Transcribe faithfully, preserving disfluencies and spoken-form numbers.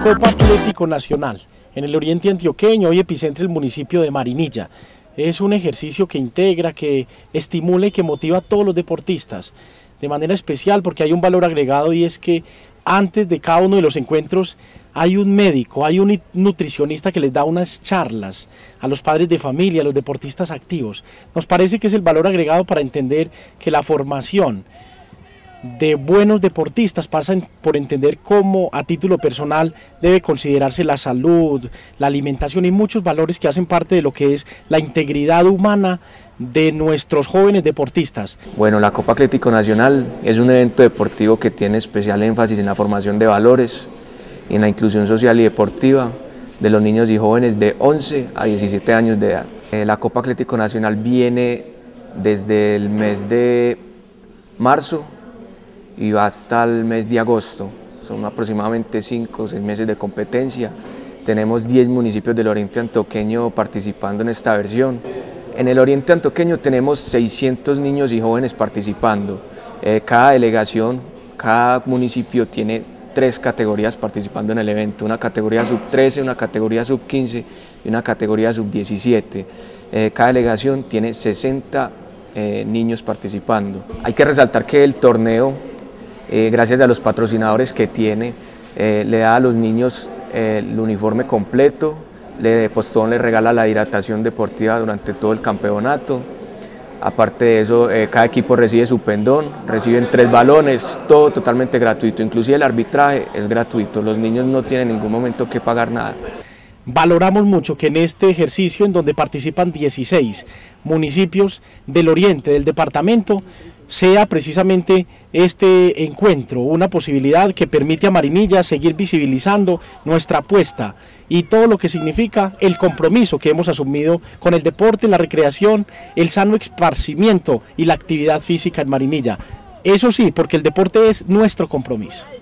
Copa Atlético Nacional, en el oriente antioqueño y epicentro del municipio de Marinilla. Es un ejercicio que integra, que estimula y que motiva a todos los deportistas, de manera especial porque hay un valor agregado, y es que antes de cada uno de los encuentros hay un médico, hay un nutricionista que les da unas charlas a los padres de familia, a los deportistas activos. Nos parece que es el valor agregado para entender que la formación de buenos deportistas pasa por entender cómo a título personal debe considerarse la salud, la alimentación y muchos valores que hacen parte de lo que es la integridad humana de nuestros jóvenes deportistas. Bueno, la Copa Atlético Nacional es un evento deportivo que tiene especial énfasis en la formación de valores y en la inclusión social y deportiva de los niños y jóvenes de once a diecisiete años de edad. Eh, la Copa Atlético Nacional viene desde el mes de marzo y va hasta el mes de agosto. Son aproximadamente cinco o seis meses de competencia. Tenemos diez municipios del oriente antioqueño participando en esta versión. En el oriente antioqueño tenemos seiscientos niños y jóvenes participando. Eh, cada delegación, cada municipio tiene tres categorías participando en el evento, una categoría sub trece, una categoría sub quince y una categoría sub diecisiete. Eh, cada delegación tiene sesenta eh, niños participando. Hay que resaltar que el torneo, eh, gracias a los patrocinadores que tiene, eh, le da a los niños eh, el uniforme completo, le, Postón le regala la hidratación deportiva durante todo el campeonato. Aparte de eso, eh, cada equipo recibe su pendón, reciben tres balones, todo totalmente gratuito, inclusive el arbitraje es gratuito, los niños no tienen en ningún momento que pagar nada. Valoramos mucho que en este ejercicio, en donde participan dieciséis municipios del oriente del departamento, sea precisamente este encuentro una posibilidad que permite a Marinilla seguir visibilizando nuestra apuesta y todo lo que significa el compromiso que hemos asumido con el deporte, la recreación, el sano esparcimiento y la actividad física en Marinilla. Eso sí, porque el deporte es nuestro compromiso.